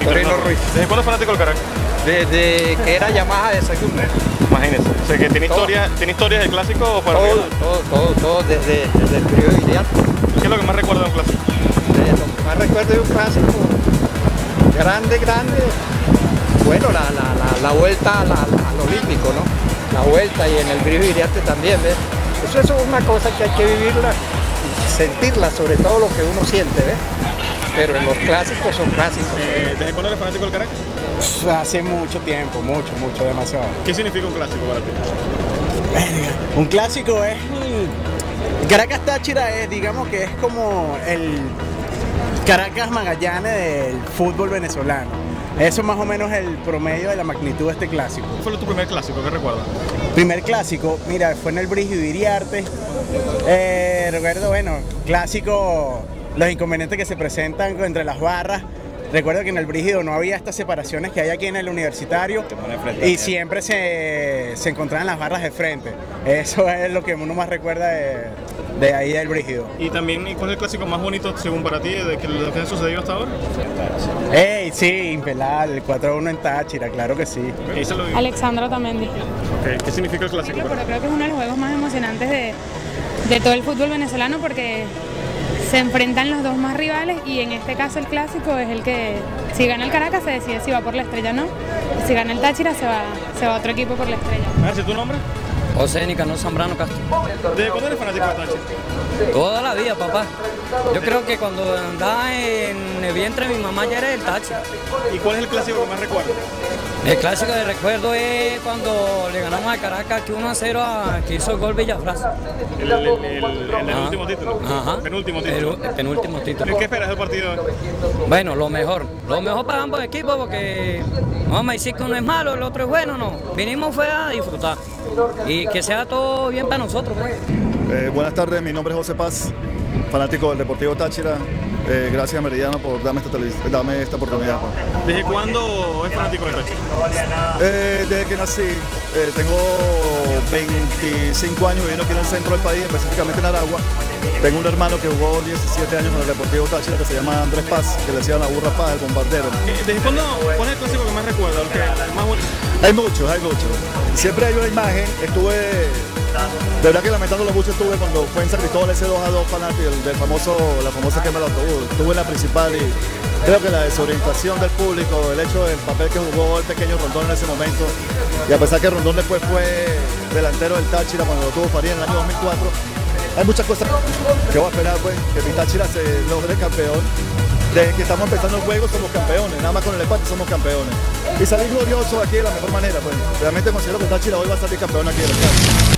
Torino Ruiz. ¿Desde cuándo es fanático del Caracas? Desde que era Yamaha de segundo. Imagínese. O sea, que tiene Todo. historias de clásico para Todo, desde el periodo inicial. ¿Qué es lo que más recuerda de un clásico? Lo que más recuerdo de un clásico grande. Bueno, la vuelta al olímpico, ¿no? La vuelta y en el Brío Iriarte también, ¿ves? Eso es una cosa que hay que vivirla y sentirla, sobre todo lo que uno siente, ¿ves? Pero en los clásicos son clásicos. ¿Desde cuándo eres fanático del Caracas? Hace mucho tiempo, mucho, demasiado. ¿Qué significa un clásico para ti? Un clásico es... Caracas Táchira es, digamos que es como el Caracas Magallanes del fútbol venezolano. Eso más o menos es el promedio de la magnitud de este clásico. ¿Cuál fue tu primer clásico? ¿Qué recuerdas? Primer clásico, mira, fue en el Brígido Iriarte. Recuerdo, bueno, clásico, los inconvenientes que se presentan entre las barras. Recuerdo que en el Brígido no había estas separaciones que hay aquí en el Universitario y siempre se encontraban las barras de frente. Eso es lo que uno más recuerda de ahí del Brígido. Y también, ¿cuál es el clásico más bonito según para ti de lo que ha sucedido hasta ahora? ¡Ey! Sí, impelable, el 4-1 en Táchira, claro que sí. Alexandra Tamendi. Okay. ¿Qué significa el clásico? Pero creo que es uno de los juegos más emocionantes de todo el fútbol venezolano porque se enfrentan los dos más rivales y en este caso el clásico es el que, si gana el Caracas se decide si va por la estrella o no, si gana el Táchira se va otro equipo por la estrella. A ver, ¿si tu nombre? José Nicanor Zambrano Castro. ¿Desde cuándo eres fanático de Táchira? Toda la vida, papá. Yo creo que cuando andaba en el vientre de mi mamá ya era el Táchira. ¿Y cuál es el clásico que más recuerdas? El clásico de recuerdo es cuando le ganamos a Caracas aquí 1-0 a que hizo el gol Villafraz. El último título. Ajá. Penúltimo título. El penúltimo título. ¿Qué esperas del partido hoy? Bueno, lo mejor para ambos equipos porque no vamos a decir que uno es malo, el otro es bueno, no. Vinimos fue a disfrutar y que sea todo bien para nosotros, pues. Buenas tardes, mi nombre es José Paz, fanático del Deportivo Táchira. Gracias Meridiano por darme esta oportunidad. ¿Desde cuándo es fanático de Táchira? Desde que nací, tengo 25 años viviendo aquí en el centro del país, específicamente en Aragua. Tengo un hermano que jugó 17 años en el Deportivo Táchira que se llama Andrés Paz, que le decían la burra Paz, el bombardero. ¿Desde cuándo? ¿Cuál es el clásico que más recuerda? El más bonito. Hay muchos. Siempre hay una imagen, de verdad que lamentándolo mucho estuve cuando fue en San Cristóbal ese 2-2 fanático la famosa quema del autobús. Estuve en la principal y creo que la desorientación del público, el hecho del papel que jugó el pequeño Rondón en ese momento, y a pesar que Rondón después fue delantero del Táchira cuando lo tuvo Faría en el año 2004, hay muchas cosas que voy a esperar, pues, que mi Táchira se logre campeón. Desde que estamos empezando el juego somos campeones, nada más con el empate somos campeones. Y salir glorioso aquí de la mejor manera, pues realmente considero que Táchira hoy va a salir campeón aquí en el Táchira.